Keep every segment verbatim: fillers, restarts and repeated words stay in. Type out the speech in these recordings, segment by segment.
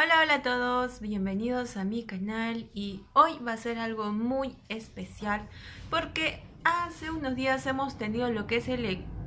Hola, hola a todos, bienvenidos a mi canal y hoy va a ser algo muy especial porque hace unos días hemos tenido lo que es el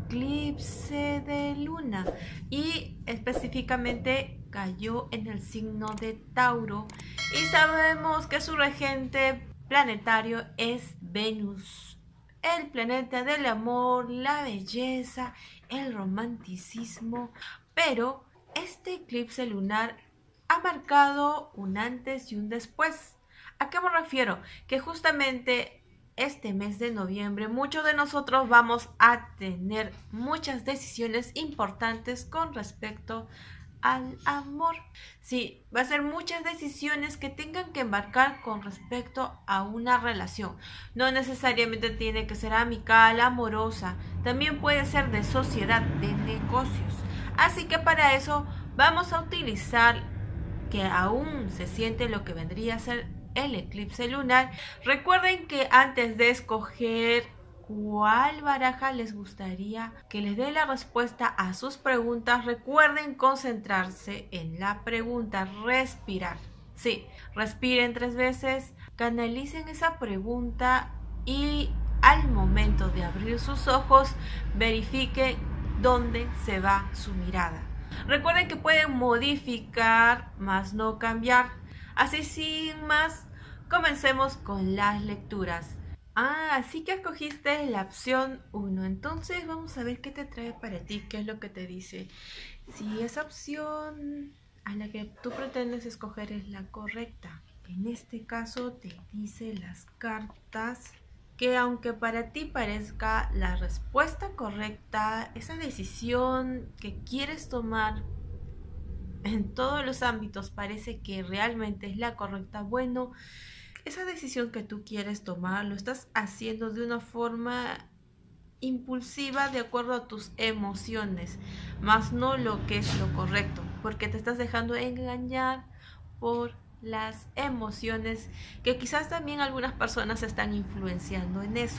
eclipse de luna y específicamente cayó en el signo de Tauro y sabemos que su regente planetario es Venus, el planeta del amor, la belleza, el romanticismo, pero este eclipse lunar ha marcado un antes y un después. ¿A qué me refiero? Que justamente este mes de noviembre muchos de nosotros vamos a tener muchas decisiones importantes con respecto al amor. Sí, va a ser muchas decisiones que tengan que embarcar con respecto a una relación. No necesariamente tiene que ser amical, amorosa, también puede ser de sociedad, de negocios. Así que para eso vamos a utilizar que aún se siente lo que vendría a ser el eclipse lunar. Recuerden que antes de escoger cuál baraja les gustaría que les dé la respuesta a sus preguntas, recuerden concentrarse en la pregunta, respirar. Sí, respiren tres veces, canalicen esa pregunta y al momento de abrir sus ojos, verifiquen dónde se va su mirada. Recuerden que pueden modificar, más no cambiar. Así sin más, comencemos con las lecturas. Ah, así que escogiste la opción uno. Entonces vamos a ver qué te trae para ti, qué es lo que te dice. Si esa opción a la que tú pretendes escoger es la correcta. En este caso te dice las cartas que aunque para ti parezca la respuesta correcta, esa decisión que quieres tomar en todos los ámbitos parece que realmente es la correcta, bueno, esa decisión que tú quieres tomar lo estás haciendo de una forma impulsiva de acuerdo a tus emociones, más no lo que es lo correcto, porque te estás dejando engañar por las emociones que quizás también algunas personas están influenciando en eso.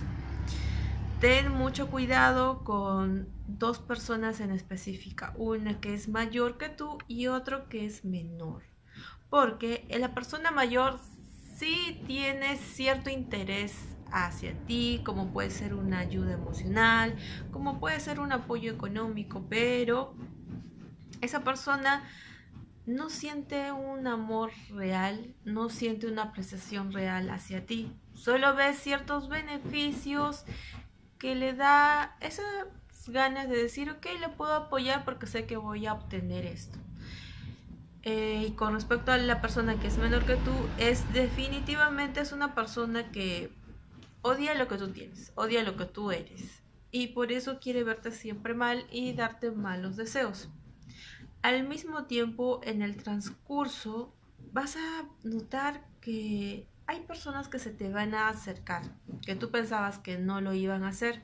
Ten mucho cuidado con dos personas en específica, una que es mayor que tú y otro que es menor, porque la persona mayor sí tiene cierto interés hacia ti, como puede ser una ayuda emocional, como puede ser un apoyo económico, pero esa persona no siente un amor real, no siente una apreciación real hacia ti, solo ve ciertos beneficios que le da esas ganas de decir, ok, le puedo apoyar porque sé que voy a obtener esto. Eh, y con respecto a la persona que es menor que tú, es definitivamente es una persona que odia lo que tú tienes, odia lo que tú eres. Y por eso quiere verte siempre mal y darte malos deseos. Al mismo tiempo, en el transcurso, vas a notar que hay personas que se te van a acercar, que tú pensabas que no lo iban a hacer.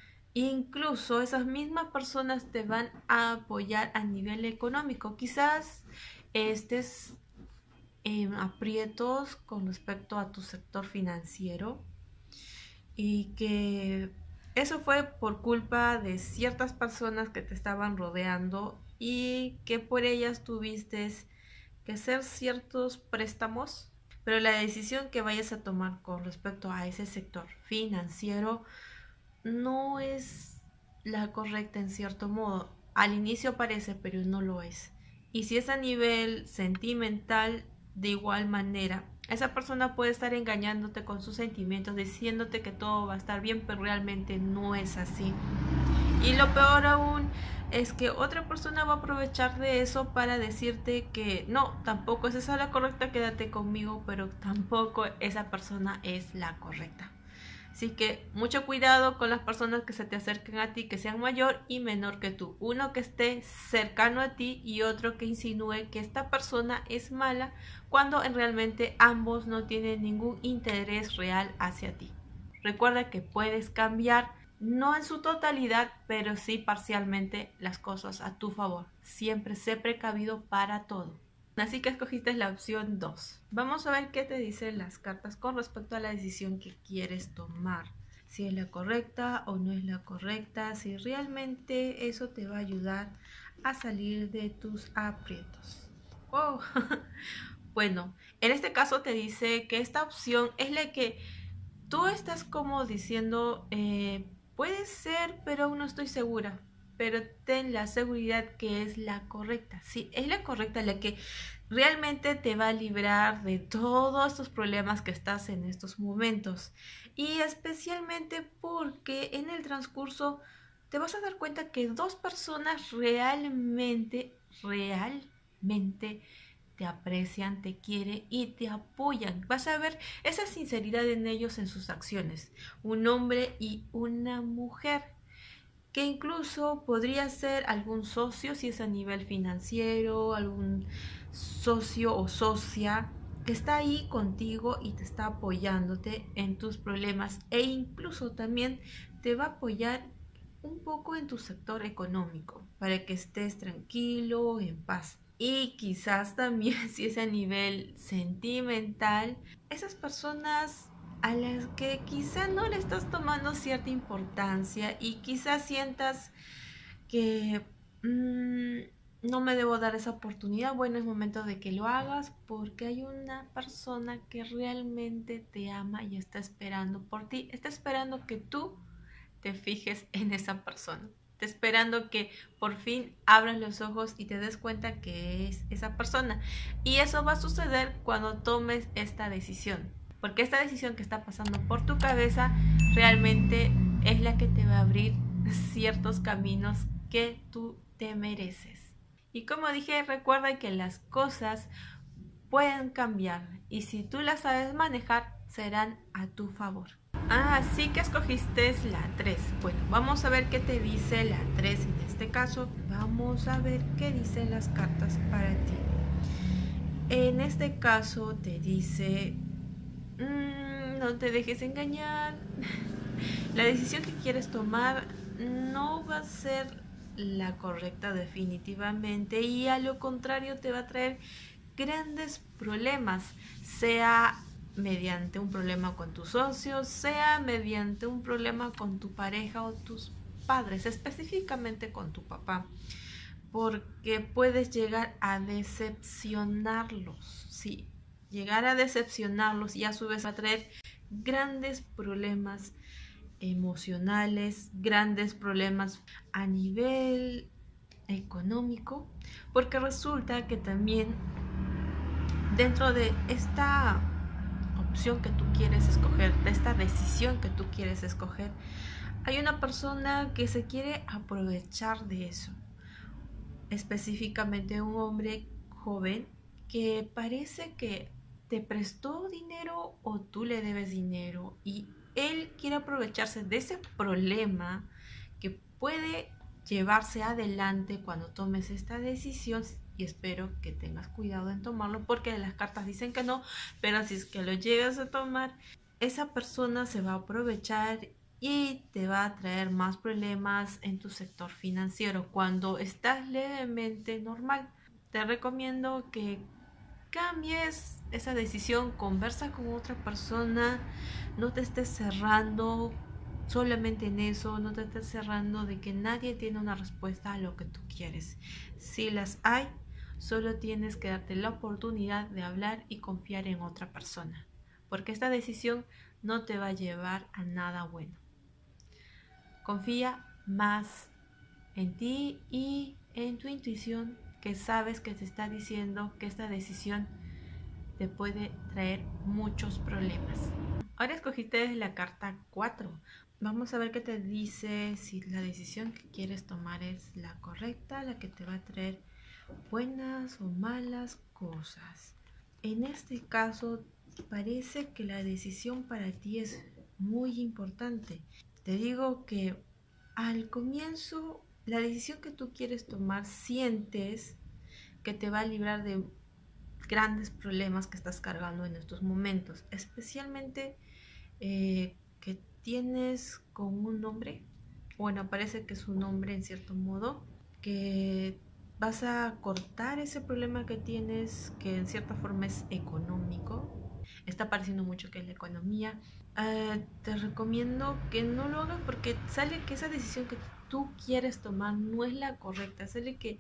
Incluso esas mismas personas te van a apoyar a nivel económico. Quizás estés en aprietos con respecto a tu sector financiero y que eso fue por culpa de ciertas personas que te estaban rodeando y que por ellas tuviste que hacer ciertos préstamos, pero la decisión que vayas a tomar con respecto a ese sector financiero no es la correcta en cierto modo. Al inicio parece, pero no lo es. Y si es a nivel sentimental, de igual manera, esa persona puede estar engañándote con sus sentimientos, diciéndote que todo va a estar bien, pero realmente no es así. Y lo peor aún es que otra persona va a aprovechar de eso para decirte que no, tampoco es esa la correcta, quédate conmigo, pero tampoco esa persona es la correcta. Así que mucho cuidado con las personas que se te acerquen a ti, que sean mayor y menor que tú. Uno que esté cercano a ti y otro que insinúe que esta persona es mala cuando en realmente ambos no tienen ningún interés real hacia ti. Recuerda que puedes cambiar, no en su totalidad, pero sí parcialmente las cosas a tu favor. Siempre sé precavido para todo. Así que escogiste la opción dos. Vamos a ver qué te dicen las cartas con respecto a la decisión que quieres tomar. Si es la correcta o no es la correcta, si realmente eso te va a ayudar a salir de tus aprietos. Wow. Bueno, en este caso te dice que esta opción es la que tú estás como diciendo, eh, puede ser, pero aún no estoy segura. Pero ten la seguridad que es la correcta. Sí, es la correcta, la que realmente te va a librar de todos estos problemas que estás en estos momentos. Y especialmente porque en el transcurso te vas a dar cuenta que dos personas realmente, realmente te aprecian, te quieren y te apoyan. Vas a ver esa sinceridad en ellos en sus acciones. Un hombre y una mujer, que incluso podría ser algún socio si es a nivel financiero, algún socio o socia que está ahí contigo y te está apoyándote en tus problemas e incluso también te va a apoyar un poco en tu sector económico para que estés tranquilo, en paz. Y quizás también si es a nivel sentimental, esas personas a las que quizá no le estás tomando cierta importancia y quizás sientas que mmm, no me debo dar esa oportunidad, bueno, es momento de que lo hagas porque hay una persona que realmente te ama y está esperando por ti, está esperando que tú te fijes en esa persona. Está esperando que por fin abras los ojos y te des cuenta que es esa persona. Y eso va a suceder cuando tomes esta decisión. Porque esta decisión que está pasando por tu cabeza realmente es la que te va a abrir ciertos caminos que tú te mereces. Y como dije, recuerda que las cosas pueden cambiar y si tú las sabes manejar, serán a tu favor. Ah, sí que escogiste la tres. Bueno, vamos a ver qué te dice la tres en este caso. Vamos a ver qué dicen las cartas para ti. En este caso te dice, mmm, no te dejes engañar. La decisión que quieres tomar no va a ser la correcta definitivamente y a lo contrario te va a traer grandes problemas, sea mediante un problema con tus socios, sea mediante un problema con tu pareja o tus padres, específicamente con tu papá, porque puedes llegar a decepcionarlos, sí, llegar a decepcionarlos y a su vez va a traer grandes problemas emocionales, grandes problemas a nivel económico, porque resulta que también dentro de esta opción que tú quieres escoger, de esta decisión que tú quieres escoger, hay una persona que se quiere aprovechar de eso, específicamente un hombre joven que parece que te prestó dinero o tú le debes dinero y él quiere aprovecharse de ese problema que puede llevarse adelante cuando tomes esta decisión y espero que tengas cuidado en tomarlo porque las cartas dicen que no, pero si es que lo llegas a tomar, esa persona se va a aprovechar y te va a traer más problemas en tu sector financiero cuando estás levemente normal. Te recomiendo que cambies esa decisión, conversa con otra persona, no te estés cerrando solamente en eso, no te estés cerrando de que nadie tiene una respuesta a lo que tú quieres. Si las hay, solo tienes que darte la oportunidad de hablar y confiar en otra persona, porque esta decisión no te va a llevar a nada bueno. Confía más en ti y en tu intuición, que sabes que te está diciendo que esta decisión te puede traer muchos problemas. Ahora escogiste la carta cuatro. Vamos a ver qué te dice si la decisión que quieres tomar es la correcta, la que te va a traer buenas o malas cosas. En este caso, parece que la decisión para ti es muy importante. Te digo que al comienzo, la decisión que tú quieres tomar, sientes que te va a librar de grandes problemas que estás cargando en estos momentos, especialmente eh, que tienes con un hombre, bueno, parece que es un hombre en cierto modo, que vas a cortar ese problema que tienes, que en cierta forma es económico. Está pareciendo mucho que es la economía. Uh, te recomiendo que no lo hagas porque sale que esa decisión que tú quieres tomar no es la correcta. Sale que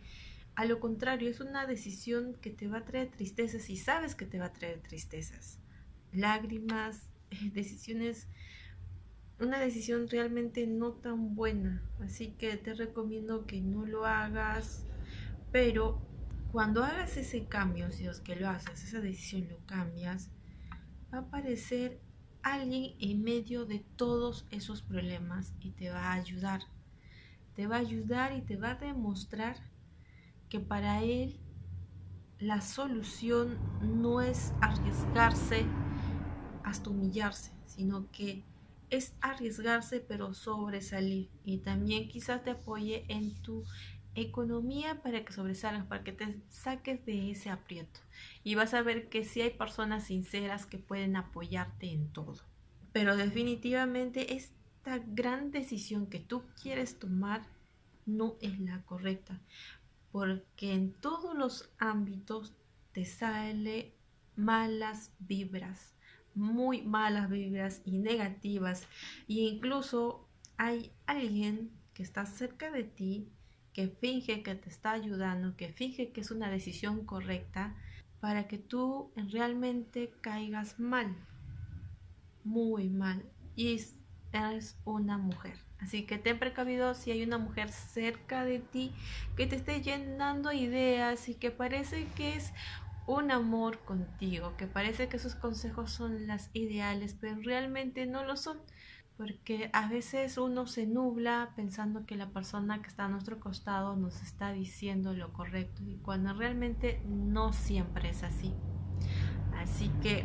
A lo contrario, es una decisión que te va a traer tristezas y sabes que te va a traer tristezas, lágrimas, eh, decisiones, una decisión realmente no tan buena. Así que te recomiendo que no lo hagas, pero cuando hagas ese cambio, si es que lo haces, esa decisión lo cambias, va a aparecer alguien en medio de todos esos problemas y te va a ayudar. Te va a ayudar y te va a demostrar que para él la solución no es arriesgarse hasta humillarse, sino que es arriesgarse pero sobresalir, y también quizás te apoye en tu economía para que sobresalgas, para que te saques de ese aprieto, y vas a ver que sí hay personas sinceras que pueden apoyarte en todo. Pero definitivamente esta gran decisión que tú quieres tomar no es la correcta, porque en todos los ámbitos te sale malas vibras, muy malas vibras y negativas, e incluso hay alguien que está cerca de ti que finge que te está ayudando, que finge que es una decisión correcta para que tú realmente caigas mal, muy mal, y eres una mujer. Así que ten precavido si hay una mujer cerca de ti que te esté llenando ideas y que parece que es un amor contigo, que parece que sus consejos son las ideales, pero realmente no lo son, porque a veces uno se nubla pensando que la persona que está a nuestro costado nos está diciendo lo correcto, y cuando realmente no siempre es así. Así que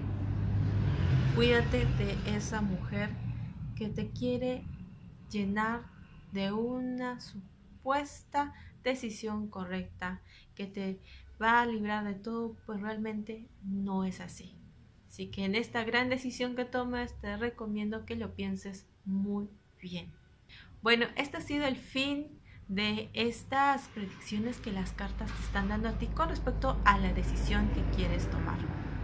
cuídate de esa mujer que te quiere llenar de una supuesta decisión correcta, que te va a librar de todo, pues realmente no es así. Así que en esta gran decisión que tomes, te recomiendo que lo pienses muy bien. Bueno, este ha sido el fin de estas predicciones que las cartas te están dando a ti con respecto a la decisión que quieres tomar.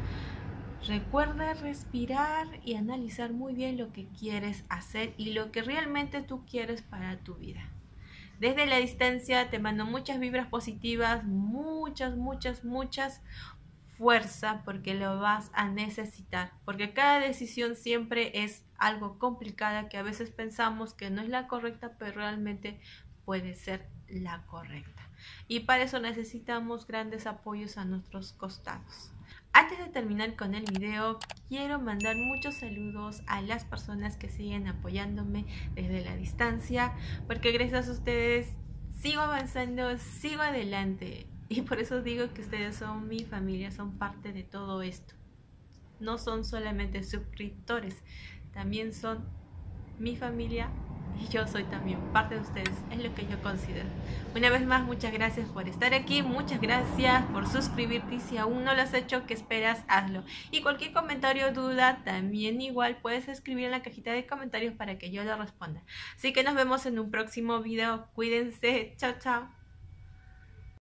Recuerda respirar y analizar muy bien lo que quieres hacer y lo que realmente tú quieres para tu vida. Desde la distancia te mando muchas vibras positivas, muchas, muchas, muchas fuerza, porque lo vas a necesitar. Porque cada decisión siempre es algo complicada, que a veces pensamos que no es la correcta, pero realmente puede ser la correcta. Y para eso necesitamos grandes apoyos a nuestros costados. Antes de terminar con el video, quiero mandar muchos saludos a las personas que siguen apoyándome desde la distancia, porque gracias a ustedes sigo avanzando, sigo adelante, y por eso digo que ustedes son mi familia, son parte de todo esto. No son solamente suscriptores, también son mi familia, y yo soy también parte de ustedes, es lo que yo considero. Una vez más, muchas gracias por estar aquí, muchas gracias por suscribirte, y si aún no lo has hecho, ¿qué esperas? Hazlo. Y cualquier comentario o duda, también igual puedes escribir en la cajita de comentarios para que yo lo responda. Así que nos vemos en un próximo video, cuídense, chao chao.